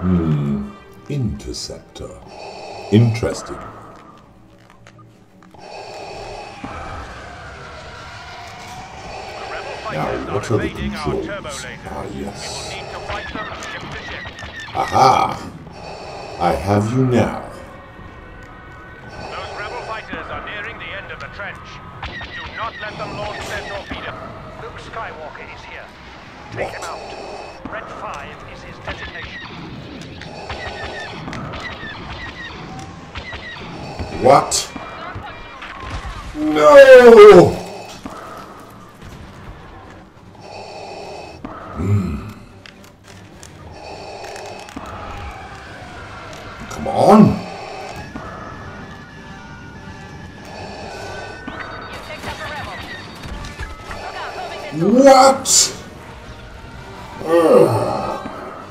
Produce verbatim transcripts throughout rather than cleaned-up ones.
Hmm. Interceptor. Interesting. Now, what are the controls? Ah, yes. Aha! I have you now. Those rebel fighters are nearing the end of the trench. Do not let them launch their torpedo. Luke Skywalker is here. Take him out. Red five is his designation. What? No! Hmm. Come on. What? Ugh.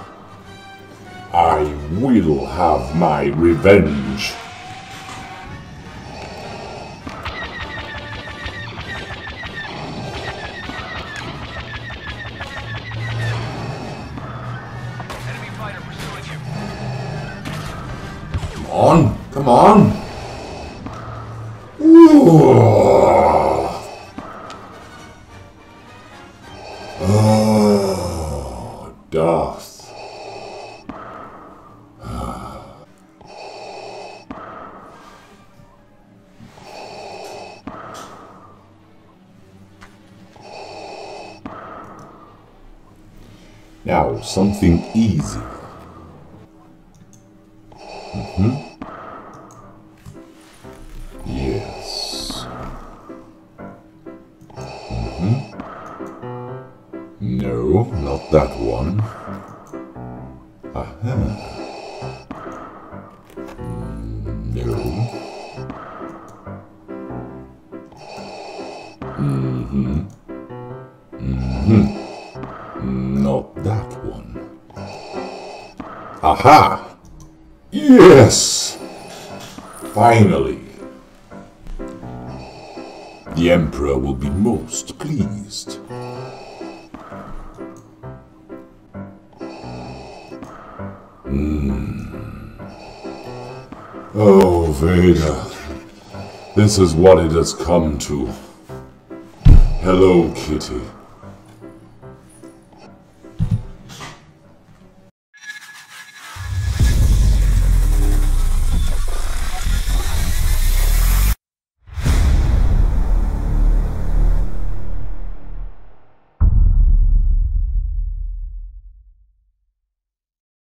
I will have my revenge. Come on, come on. Ooh. Oh, Darth. Now, something easy. Mm-hmm. Yes. Mm-hmm. No, not that one. Aha. No. Mm-hmm. Mm-hmm. Not that one. Aha! Yes! Finally! The Emperor will be most pleased. Mm. Oh, Vader. This is what it has come to. Hello, Kitty.